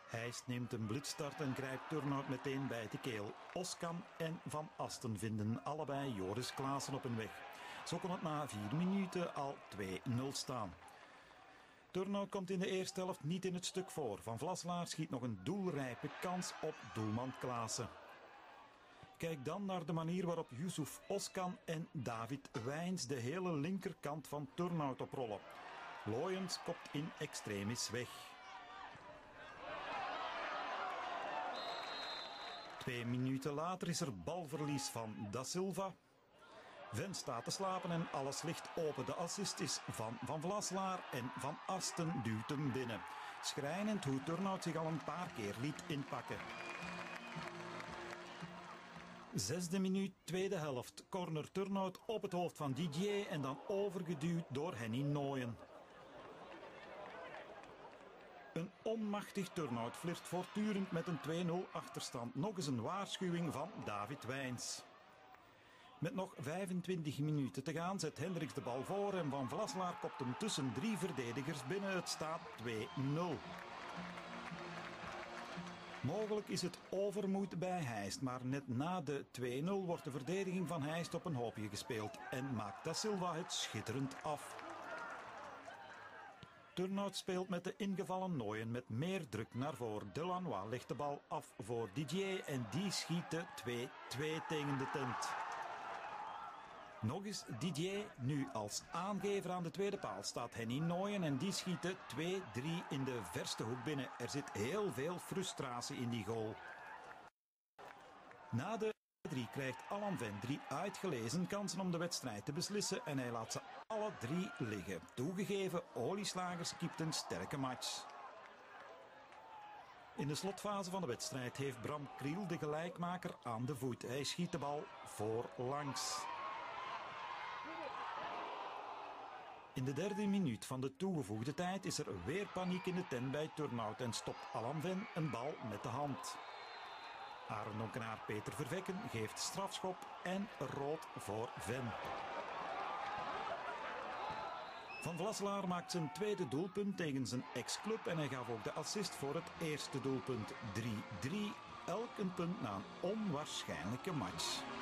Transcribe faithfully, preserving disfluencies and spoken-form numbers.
Heist neemt een blitstart en grijpt Turnhout meteen bij de keel. Oskan en Van Asten vinden allebei Joris Klaassen op hun weg. Zo kon het na vier minuten al twee nul staan. Turnhout komt in de eerste helft niet in het stuk voor. Van Vlaslaar schiet nog een doelrijpe kans op doelman Klaassen. Kijk dan naar de manier waarop Yusuf Oskan en David Wijns de hele linkerkant van Turnhout oprollen. Looyens kopt in extremis weg. Twee minuten later is er balverlies van Da Silva. Ven staat te slapen en alles ligt open. De assist is van Van Vlaslaar en Van Asten duwt hem binnen. Schrijnend hoe Turnhout zich al een paar keer liet inpakken. Zesde minuut, tweede helft. Corner Turnhout op het hoofd van Didier en dan overgeduwd door Henny Nooyen. Een onmachtig Turnhout flirt voortdurend met een twee nul achterstand. Nog eens een waarschuwing van David Wijns. Met nog vijfentwintig minuten te gaan zet Hendricks de bal voor en Van Vlaslaar kopt hem tussen drie verdedigers binnen. Het staat twee nul. Mogelijk is het overmoed bij Heist, maar net na de twee nul wordt de verdediging van Heist op een hoopje gespeeld en maakt Da Silva het schitterend af. Turnhout speelt met de ingevallen Nooyen met meer druk naar voren. Delannoy legt de bal af voor Didier en die schiet de twee twee tegen de tent. Nog eens Didier, nu als aangever aan de tweede paal staat Henny Nooyen en die schiet de twee drie in de verste hoek binnen. Er zit heel veel frustratie in die goal. Na de drie krijgt Alan Ven drie uitgelezen kansen om de wedstrijd te beslissen en hij laat ze alle drie liggen. Toegegeven, Olieslagers keept een sterke match. In de slotfase van de wedstrijd heeft Bram Kriel de gelijkmaker aan de voet. Hij schiet de bal voorlangs. In de derde minuut van de toegevoegde tijd is er weer paniek in de tent bij Turnhout en stopt Alan Ven een bal met de hand. Arend Onkenaar Peter Vervekken geeft strafschop en rood voor Ven. Van Vlaslaar maakt zijn tweede doelpunt tegen zijn ex-club en hij gaf ook de assist voor het eerste doelpunt. drie drie, elk een punt na een onwaarschijnlijke match.